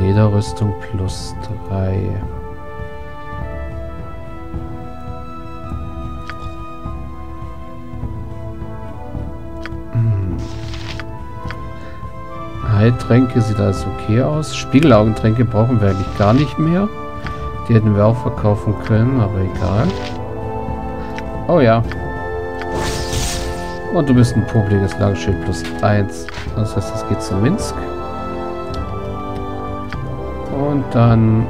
Lederrüstung plus 3. Heiltränke sieht alles okay aus. Spiegelaugentränke brauchen wir eigentlich gar nicht mehr. Die hätten wir auch verkaufen können, aber egal. Oh ja. Und du bist ein popliges Langschild plus 1. Das heißt, das geht zu Minsk. Und dann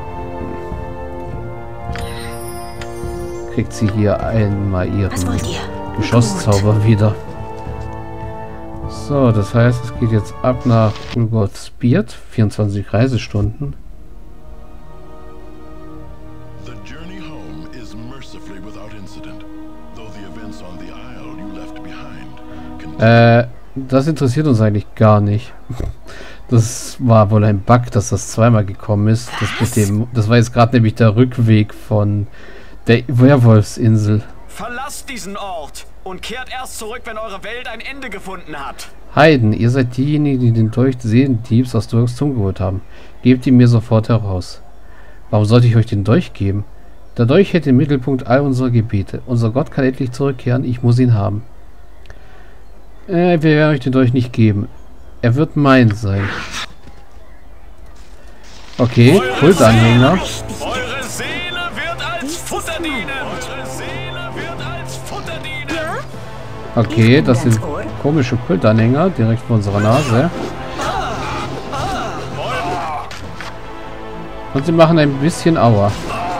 kriegt sie hier einmal ihren Geschosszauber wieder. So, das heißt, es geht jetzt ab nach Ulgoth-Spiert. 24 Reisestunden. Das interessiert uns eigentlich gar nicht. Das war wohl ein Bug, dass das zweimal gekommen ist. Das war jetzt gerade nämlich der Rückweg von der Werwolfsinsel. Verlasst diesen Ort und kehrt erst zurück, wenn eure Welt ein Ende gefunden hat. Heiden, ihr seid diejenigen, die den Dolch des Seelendiebs aus Durkstum geholt haben. Gebt ihn mir sofort heraus. Warum sollte ich euch den Dolch geben? Der Dolch hält den Mittelpunkt all unserer Gebete. Unser Gott kann endlich zurückkehren, ich muss ihn haben. Wir werden euch den Dolch nicht geben. Er wird mein sein. Okay, Kultanhänger. Eure Seele wird als Futter dienen. Eure Seele wird als Futter dienen. Okay, das sind komische Kultanhänger direkt vor unserer Nase. Und sie machen ein bisschen Aua.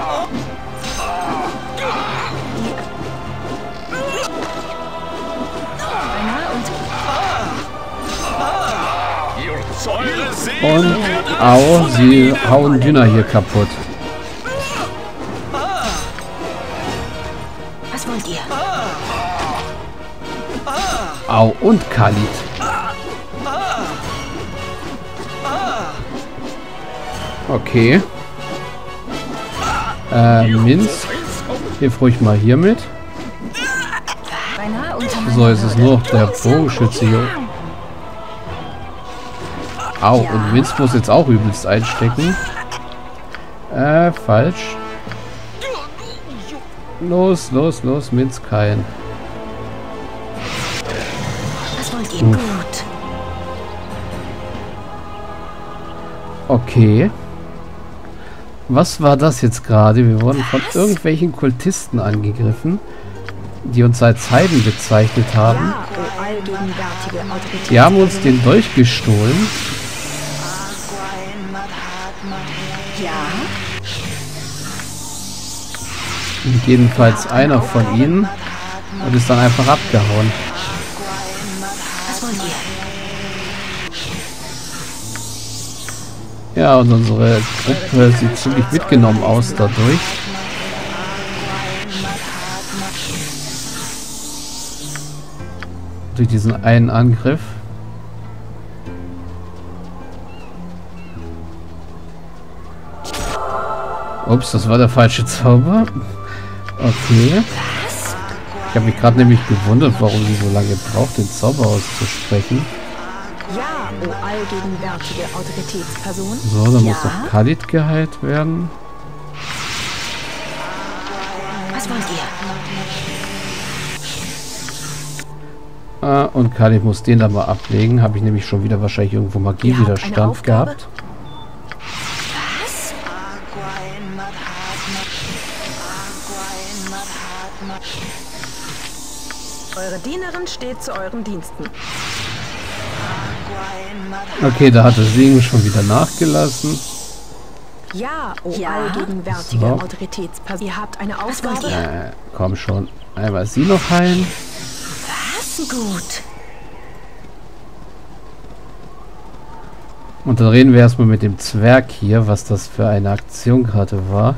Und au, sie hauen Dünner hier kaputt. Was wollt ihr? Au, und Khalid. Okay. Minsk. Hilf ruhig mal hier mit. So, jetzt ist nur noch der Bogenschütze hier. Au, und Minsk muss jetzt auch übelst einstecken. Falsch. Los, los, los, Minsk kein. Was wollt ihr? Gut. Okay. Was war das jetzt gerade? Wir wurden von irgendwelchen Kultisten angegriffen, die uns als Heiden bezeichnet haben. Die haben uns den Dolch gestohlen. Ja. Und jedenfalls einer von ihnen und ist dann einfach abgehauen. Was wollt ihr? Ja, und unsere Gruppe sieht ziemlich mitgenommen aus dadurch. Durch diesen einen Angriff. Ups, das war der falsche Zauber. Okay. Ich habe mich gerade nämlich gewundert, warum sie so lange braucht, den Zauber auszusprechen. Ja, o allgegenwärtige Autoritätsperson. So, dann muss noch Khalid geheilt werden. Was wollt ihr? Und Khalid muss den da mal ablegen. Habe ich nämlich schon wieder wahrscheinlich irgendwo Magiewiderstand gehabt. Was? Eure Dienerin steht zu euren Diensten. Okay, da hat das Segen schon wieder nachgelassen. Ja, o allgegenwärtige Autoritätsperson. Ihr habt eine Aufgabe. Komm schon. Einmal sie noch heilen. Was? Gut. Und dann reden wir erstmal mit dem Zwerg hier, was das für eine Aktion gerade war.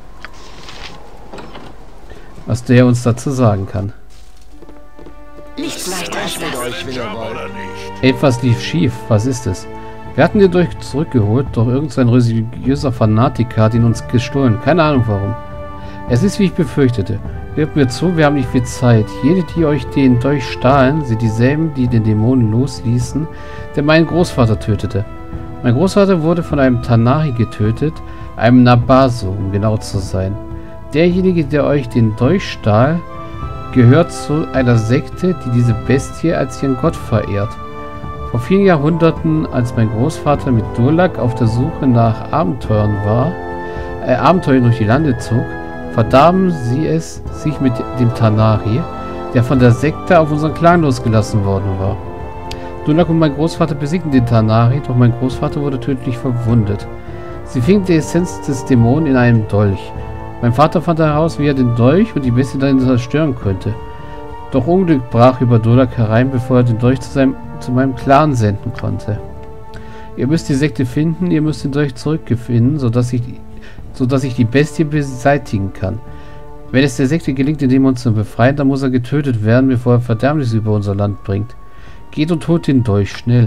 Was der uns dazu sagen kann. Nicht leichter als das. Etwas lief schief. Was ist es? Wir hatten den Dolch zurückgeholt, doch irgendein religiöser Fanatiker hat ihn uns gestohlen. Keine Ahnung warum. Es ist, wie ich befürchtete. Hört mir zu, wir haben nicht viel Zeit. Jede, die euch den Dolch stahlen, sind dieselben, die den Dämonen losließen, der meinen Großvater tötete. Mein Großvater wurde von einem Tanari getötet, einem Nabaso, um genau zu sein. Derjenige, der euch den Dolch stahl, gehört zu einer Sekte, die diese Bestie als ihren Gott verehrt. Vor vielen Jahrhunderten, als mein Großvater mit Durlak auf der Suche nach Abenteuern durch die Lande zog, verdarben sie es sich mit dem Tanari, der von der Sekte auf unseren Clan losgelassen worden war. Durlak und mein Großvater besiegten den Tanari, doch mein Großvater wurde tödlich verwundet. Sie fing die Essenz des Dämonen in einem Dolch. Mein Vater fand heraus, wie er den Dolch und die Bestie dann zerstören könnte. Doch Unglück brach über Durlak herein, bevor er den Dolch zu meinem Clan senden konnte. Ihr müsst die Sekte finden, ihr müsst den Dolch zurückfinden, sodass ich die Bestie beseitigen kann. Wenn es der Sekte gelingt, den Dämon zu befreien, dann muss er getötet werden, bevor er Verderbnis über unser Land bringt. Geht und holt den Dolch schnell.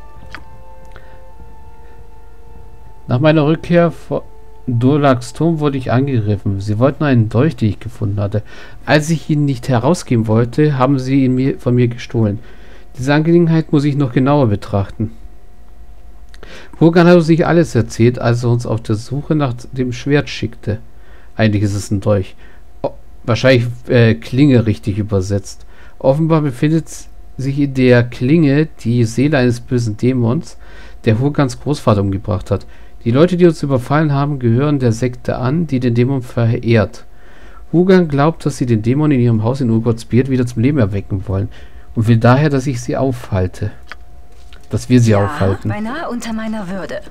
Nach meiner Rückkehr vor Durlaks Turm wurde ich angegriffen. Sie wollten einen Dolch, den ich gefunden hatte. Als ich ihn nicht herausgeben wollte, haben sie ihn von mir gestohlen. Diese Angelegenheit muss ich noch genauer betrachten. Hurgan hat uns nicht alles erzählt, als er uns auf der Suche nach dem Schwert schickte. Eigentlich ist es ein Dolch. Wahrscheinlich Klinge richtig übersetzt. Offenbar befindet sich in der Klinge die Seele eines bösen Dämons, der Hurgans Großvater umgebracht hat. Die Leute, die uns überfallen haben, gehören der Sekte an, die den Dämon verehrt. Hurgan glaubt, dass sie den Dämon in ihrem Haus in Urgotsbeard wieder zum Leben erwecken wollen und will daher, dass ich sie aufhalte. Dass wir sie aufhalten. Beinahe unter meiner Würde.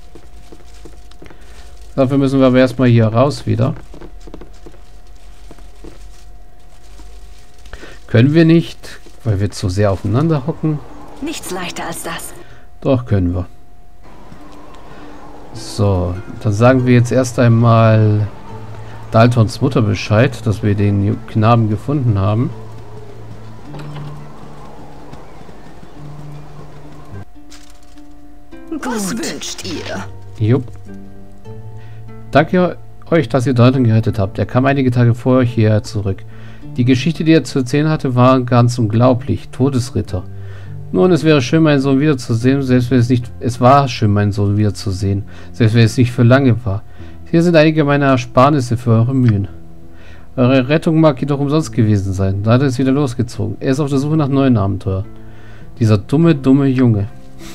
Dafür müssen wir aber erstmal hier raus wieder. Können wir nicht, weil wir zu sehr aufeinander hocken. Nichts leichter als das. Doch, können wir. So, dann sagen wir jetzt erst einmal Daltons Mutter Bescheid, dass wir den Knaben gefunden haben. Was wünscht ihr? Jupp. Danke euch, dass ihr Dalton gerettet habt. Er kam einige Tage vor euch hierher zurück. Die Geschichte, die er zu erzählen hatte, war ganz unglaublich. Todesritter. Nun, es wäre schön, meinen Sohn wiederzusehen, selbst wenn es war schön, meinen Sohn wiederzusehen, selbst wenn es nicht für lange war. Hier sind einige meiner Ersparnisse für eure Mühen. Eure Rettung mag jedoch umsonst gewesen sein. Dalton ist wieder losgezogen. Er ist auf der Suche nach neuen Abenteuern. Dieser dumme Junge.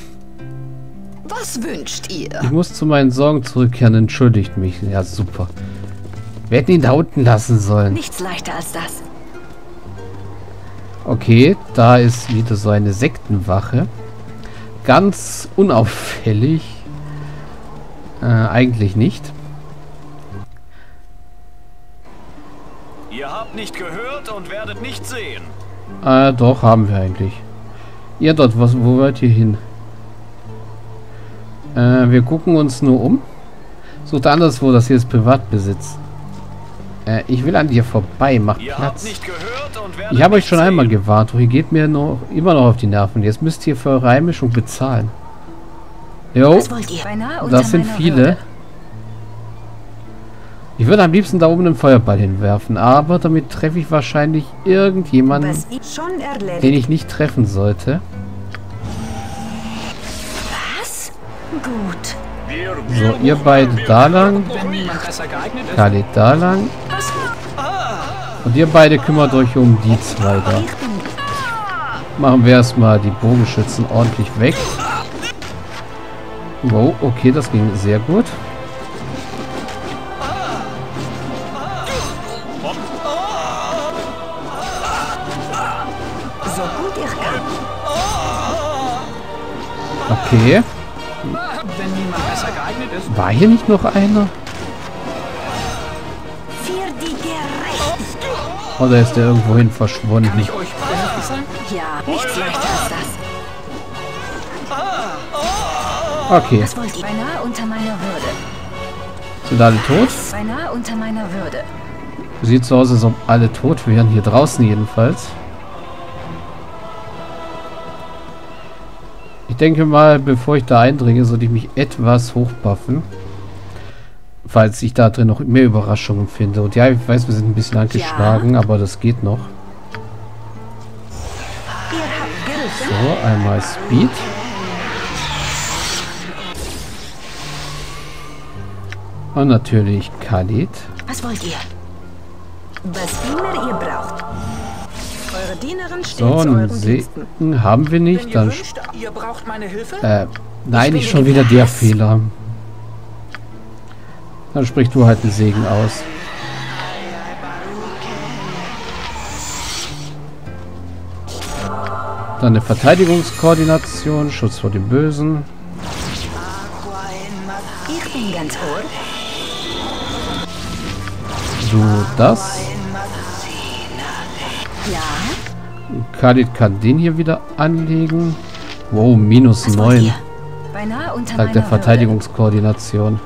Was wünscht ihr? Ich muss zu meinen Sorgen zurückkehren, entschuldigt mich. Ja, super. Wir hätten ihn da unten lassen sollen. Nichts leichter als das. Okay, da ist wieder so eine Sektenwache. Ganz unauffällig. Eigentlich nicht. Ihr habt nicht gehört und werdet nicht sehen. Doch, haben wir eigentlich. Ihr dort, wo wollt ihr hin? Wir gucken uns nur um. Sucht anderswo, das hier ist Privatbesitz. Ich will an dir vorbei, macht Platz. Ich habe euch schon einmal gewarnt, doch ihr geht mir immer noch auf die Nerven. Jetzt müsst ihr für eure Einmischung bezahlen. Jo, das sind viele. Ich würde am liebsten da oben einen Feuerball hinwerfen, aber damit treffe ich wahrscheinlich irgendjemanden, den ich nicht treffen sollte. Was? Gut. So, ihr beide da lang. Khalid da lang. Und ihr beide kümmert euch um die zwei da. Machen wir erstmal die Bogenschützen ordentlich weg. Wow, okay, das ging sehr gut. So gut ihr kann. Okay. War hier nicht noch einer? Für die Gerechtigkeit. Oder ist der irgendwohin verschwunden? Ja, nichts leichter als das. Okay. Was wollt ihr? Beinahe unter meiner Würde. Sind alle tot? Beinahe unter meiner Würde. Sieht so aus, als ob alle tot wären. Hier draußen jedenfalls. Ich denke mal, bevor ich da eindringe, sollte ich mich etwas hochbuffen. Falls ich da drin noch mehr Überraschungen finde. Und ja, ich weiß, wir sind ein bisschen angeschlagen, aber das geht noch. So, einmal Speed. Und natürlich Khalid. Was wollt ihr? Was immer ihr braucht. Eure Dienerin steht So, zu einen euren Diensten. Segen haben wir nicht. Dann ihr braucht meine Hilfe? nein, nicht schon wieder der Fehler. Dann sprichst du halt den Segen aus. Dann eine Verteidigungskoordination, Schutz vor dem Bösen. Ich bin ganz ohr. Du das. Ja. Khalid kann den hier wieder anlegen. Wow, minus Was wollt 9. ihr? Beinahe unter Dank meiner der Würde. Verteidigungskoordination.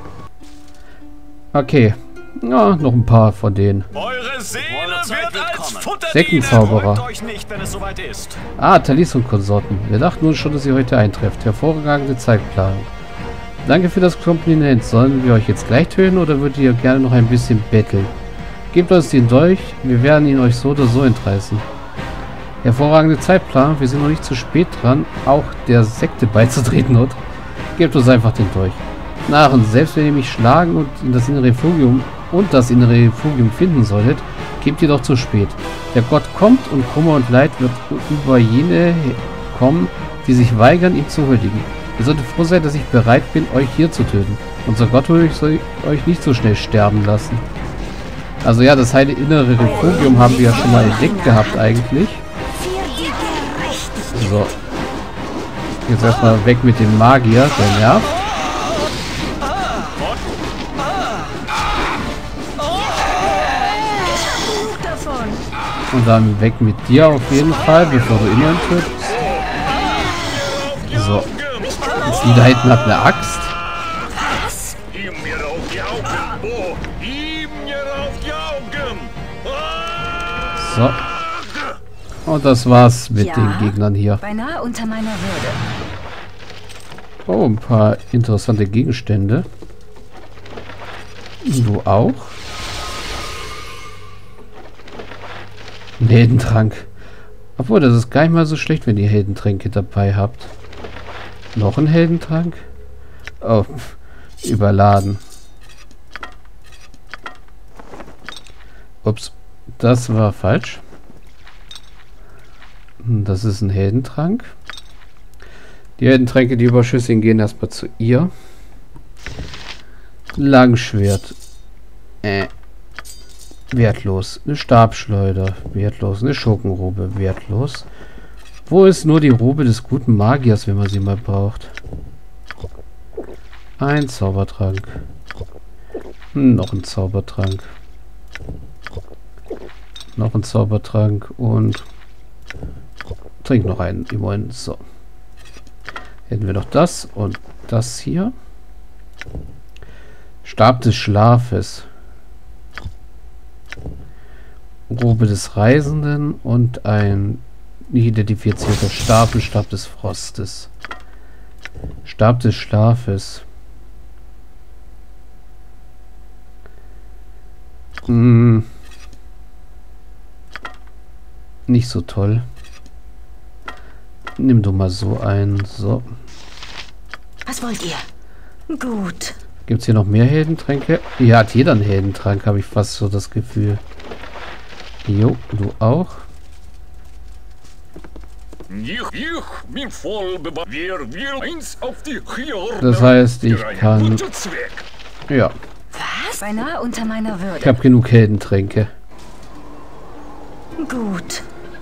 Okay. Ja, noch ein paar von denen. Eure Seele wird als Futter Seckenzauberer. dienen. Euch nicht, wenn es soweit ist. Ah, Talis und Konsorten. Wir dachten uns schon, dass ihr heute eintrefft. Hervorragende Zeitplanung. Danke für das Kompliment. Sollen wir euch jetzt gleich töten oder würdet ihr gerne noch ein bisschen betteln? Gebt uns den Dolch. Wir werden ihn euch so oder so entreißen. Hervorragende Zeitplanung. Wir sind noch nicht zu spät dran, auch der Sekte beizutreten. Und gebt uns einfach den Dolch. Narren, selbst wenn ihr mich schlagen und das innere Refugium finden solltet, gebt ihr doch zu spät. Der Gott kommt und Kummer und Leid wird über jene kommen, die sich weigern, ihm zu huldigen. Ihr solltet froh sein, dass ich bereit bin, euch hier zu töten. Unser Gott will euch nicht so schnell sterben lassen. Also ja, das heile innere Refugium haben wir ja schon mal entdeckt gehabt eigentlich. So. Jetzt erstmal weg mit dem Magier, der nervt. Und dann weg mit dir auf jeden Fall, bevor du ihn tötest. So. Jetzt die da hinten hat eine Axt. Ihm mir auf die Augen. Oh, ihm mir auf die Augen. So. Und das war's mit Ja. den Gegnern hier. Beinahe unter meiner Würde. Oh, ein paar interessante Gegenstände. Du auch? Ein Heldentrank. Obwohl, das ist gar nicht mal so schlecht, wenn ihr Heldentränke dabei habt. Noch ein Heldentrank? Oh, überladen. Ups, das war falsch. Das ist ein Heldentrank. Die Heldentränke, die überschüssigen, gehen erstmal zu ihr. Langschwert. Wertlos. Eine Stabschleuder. Wertlos. Eine Schurkenrobe. Wertlos. Wo ist nur die Robe des guten Magiers, wenn man sie mal braucht? Ein Zaubertrank. Noch ein Zaubertrank. Noch ein Zaubertrank und trink noch einen. Immerhin. So. Hätten wir noch das und das hier. Stab des Schlafes. Robe des Reisenden und ein nicht identifizierter Stab und Stab des Frostes. Stab des Schlafes. Nicht so toll. Nimm du mal so einen. So. Was wollt ihr? Gut. Gibt es hier noch mehr Heldentränke? Hier hat jeder einen Heldentrank, habe ich fast so das Gefühl. Jo, du auch. Das heißt, ich kann... Ja. Was? Beinahe unter meiner Würde. Ich habe genug Heldentränke. Gut.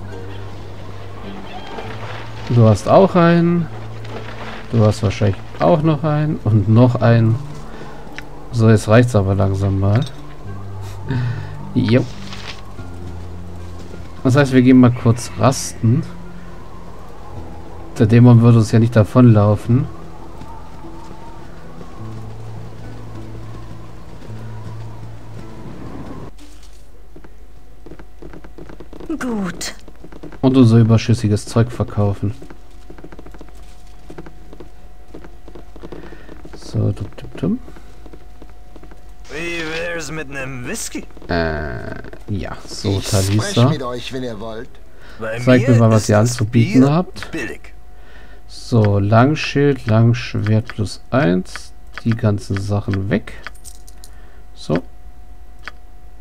Du hast auch einen. Du hast wahrscheinlich auch noch einen. Und noch einen. So, jetzt reicht's aber langsam mal. Jo. Das heißt, wir gehen mal kurz rasten. Der Dämon würde uns ja nicht davonlaufen. Gut. Und unser überschüssiges Zeug verkaufen. So, dumm. Wie wär's mit einem Whisky? Ja, so, Ich spreche Talisa. mit euch, wenn ihr wollt. Bei Zeigt mir mal, was ist ihr das anzubieten Bier habt. Billig. So, Langschild, Langschwert plus 1. Die ganzen Sachen weg.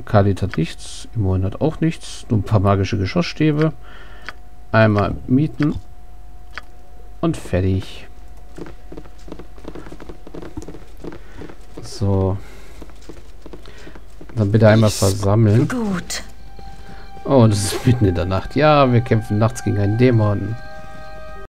Khalid hat nichts. Imran hat auch nichts. Nur ein paar magische Geschossstäbe. Einmal mieten. Und fertig. So. Dann bitte einmal versammeln. Gut. Oh, das ist mitten in der Nacht. Ja, wir kämpfen nachts gegen einen Dämon.